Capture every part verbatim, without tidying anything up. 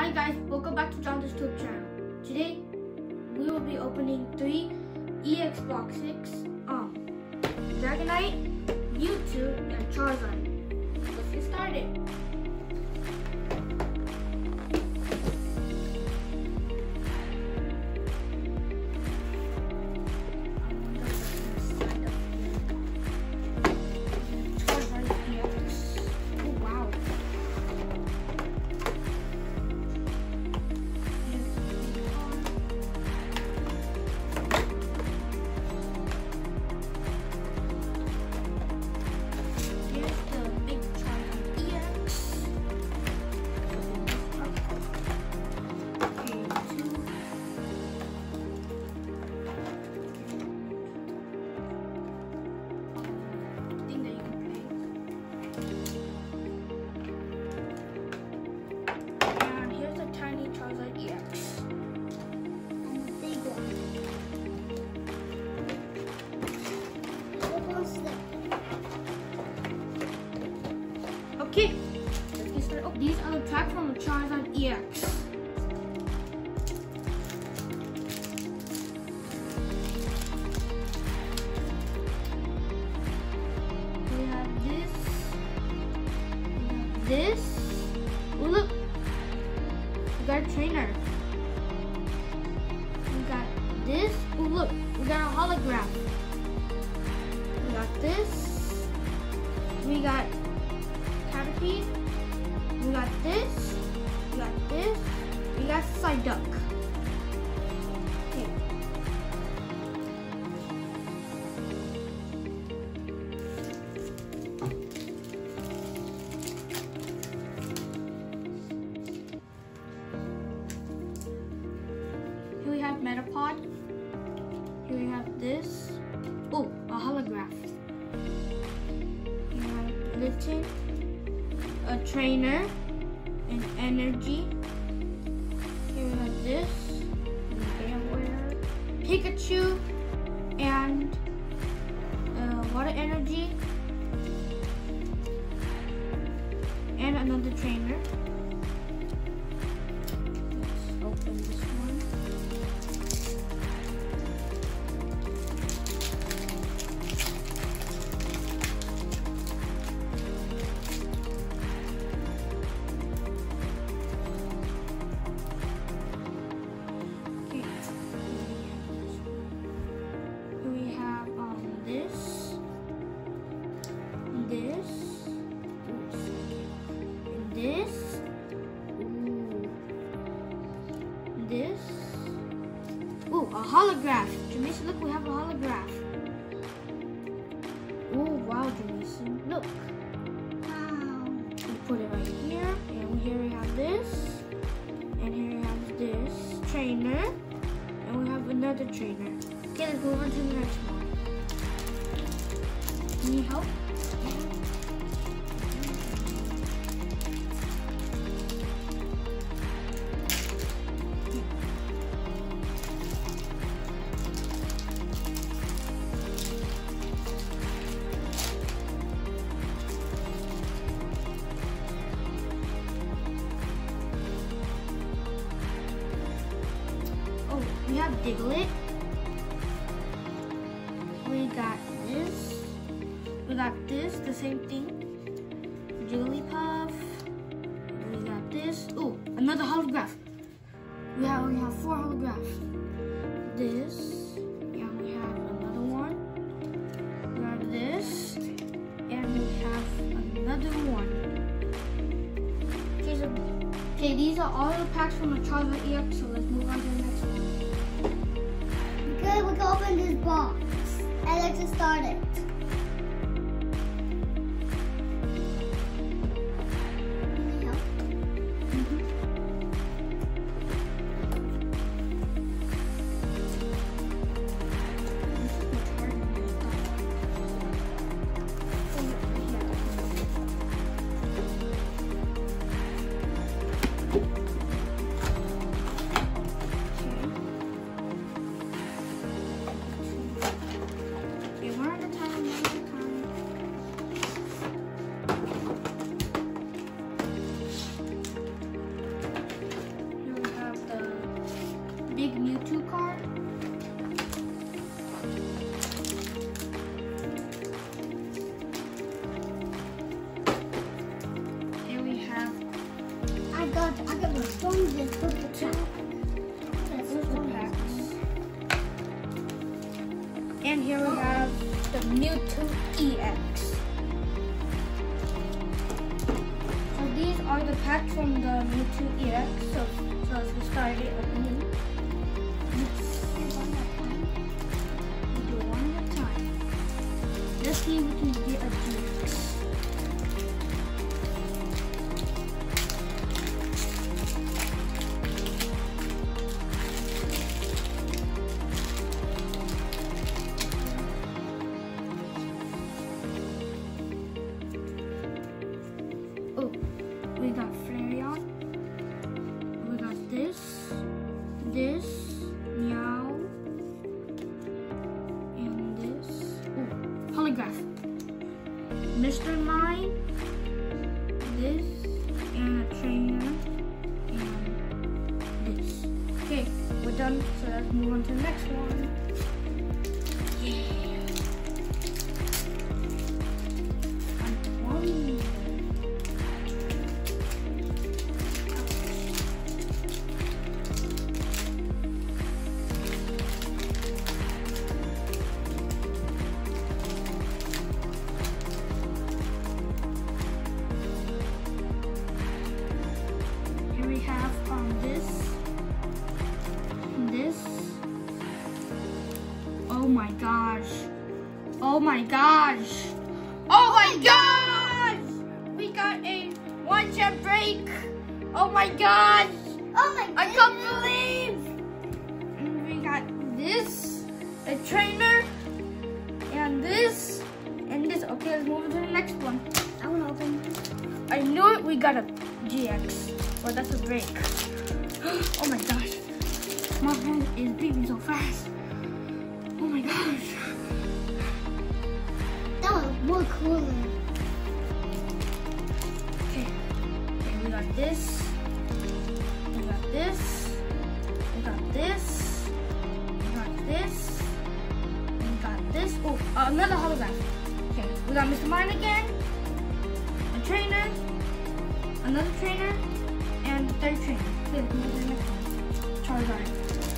Hi guys, welcome back to John's YouTube channel. Today we will be opening three E X Box six, um, Dragonite, Mewtwo, and Charizard. Let's get started. Okay, let's get started. Oh, these are the packs from the Charizard E X. We have this. We have this. Oh, look. We got a trainer. We got this. Oh, look. We got a holograph. We got this. We got Caterpie, we got this, we got this, we got Psyduck. Okay. Here we have Metapod. Here we have this. Oh, a holograph. We have Litten, a trainer, an energy. Here we have this, Gameware, Pikachu, and uh, water energy, and another trainer. Let's open this one. This, this, ooh, this, ooh, a holograph. Jamison, look, we have a holograph. Oh wow, Jamison, look. Wow. We put it right here, and here we have this, and here we have this trainer, and we have another trainer. Okay, let's move on to the next one. Need help? Oh, we have Diglett. We got this. We got this, the same thing. Jigglypuff. We got this. Oh, another holograph. We have we have four holographs. This. And we have another one. We have this. And we have another one. Okay, so okay, these are all the packs from the Charizard E X, so let's move on to the next one. Okay, we can open this box. And let's get started. Okay, one at a time. big Mewtwo card. Here we have I got, I got the strongest purple two purple packs. And here we have the Mewtwo E X. So these are the packs from the Mewtwo E X. So, so let's get started opening. We do one at a time. Let's see if we can get a G X. Oh, we got Flareon. We got this, this, Meow, and this. Oh, holograph. Mister Mime, this, and a trainer, and this. Okay, we're done. So let's move on to the next one. Yeah. And one. We have um this, this. Oh my gosh! Oh my gosh! Oh my gosh! We got a one jet break. Oh my gosh! Oh my I can't believe! And we got this, a trainer, and this, and this. Okay, let's move on to the next one. I want to open this. I knew it. We got a G X. Well, that's a break. Oh my gosh. My hand is beating so fast. Oh my gosh. That was more cooler. Okay. Okay, we got this. We got this. We got this. We got this. We got this. Oh, uh, another holograph. Okay, we got Mister Mime again. A trainer. Another trainer. And the third trainer. Okay, let's move to the next one. Charizard.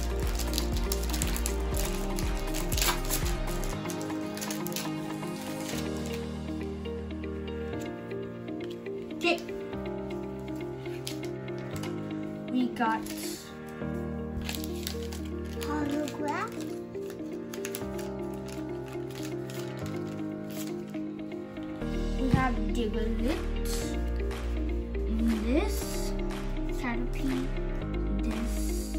Okay. We got Holograph. we have Diglett. And this Caterpie. This.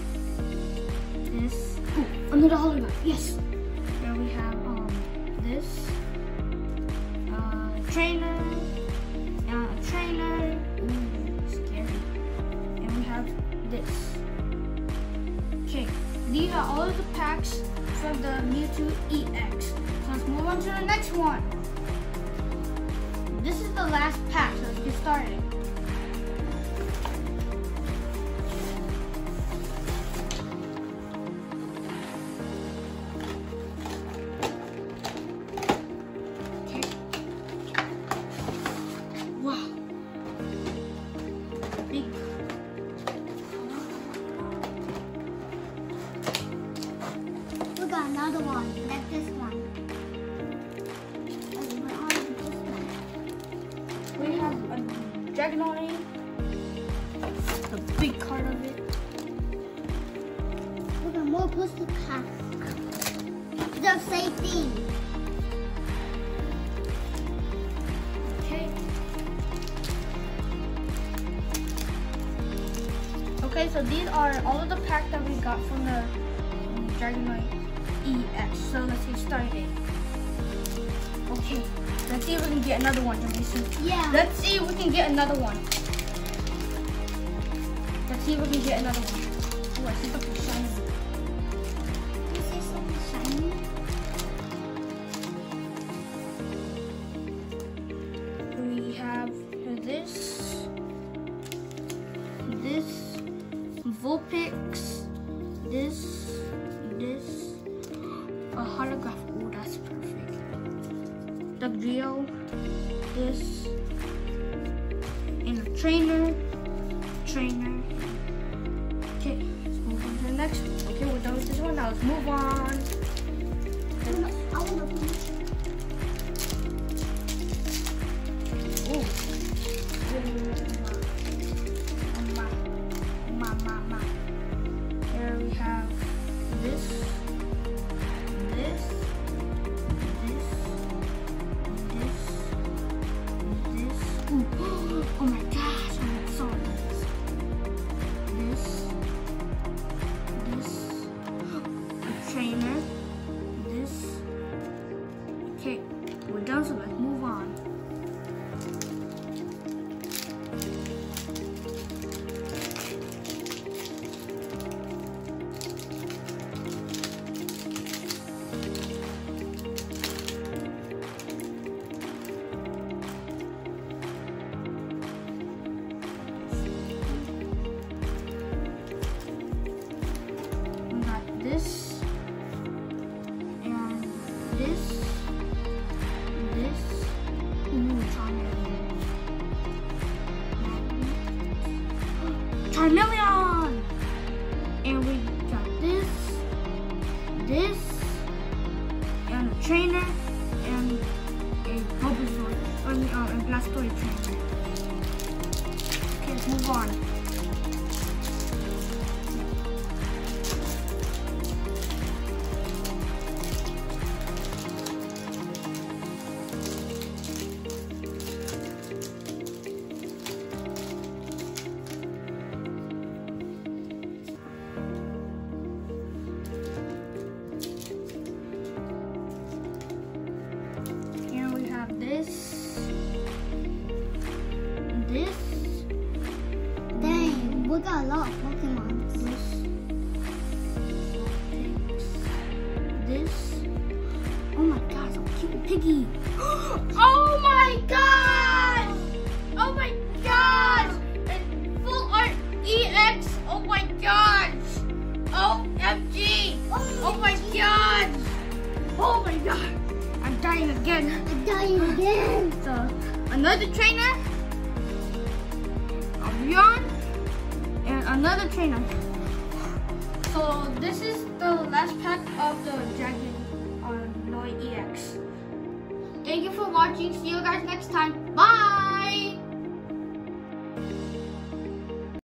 This. Oh, another holograph. Yes. There we have um this. Uh, trainer. Uh, a trainer. Ooh, scary. And we have this. Okay, these are all of the packs from the Mewtwo E X. So let's move on to the next one. This is the last pack, so let's get started. Okay. Wow. Big. We got another one, like this one. We have a Dragonite, the big card of it. We got more postal cards. The safety. Okay. Okay, so these are all of the packs that we got from the um, Dragonite E X. So let's get started. Okay, let's see if we can get another one. Yeah. Let's see if we can get another one. Let's see if we can get another one. Oh, I see something shiny. You see something shiny? We have this, this, Vulpix, this, this, a holograph. Oh, that's perfect. The Geo, this, and a trainer, trainer. Okay, let's move on to the next one. Okay, we're done with this one. Now let's move on. I want to finish. Oh. Ma, ma, ma. Here we have this, this, this, this, this. Ooh. Oh my gosh, I'm so this. This, this, a trainer, this. Okay, we're done, so let's move on. This and this, this, ooh, Charmeleon. Charmeleon! And we got this, this, and a trainer, and a Bulbasaur, or uh, a Blastoise trainer. Okay, let's move on. This, this, Dang, we got a lot of Pokemon. This, this. Oh my gosh, a cute piggy. Oh my gosh! Oh my gosh! And full art E X. Oh my gosh! O M G! Oh my gosh! Oh my god! I'm dying again. I'm dying again. So, another trainer, a Beyond, and another trainer. So, this is the last pack of the Dragon on Noy E X. Thank you for watching. See you guys next time. Bye!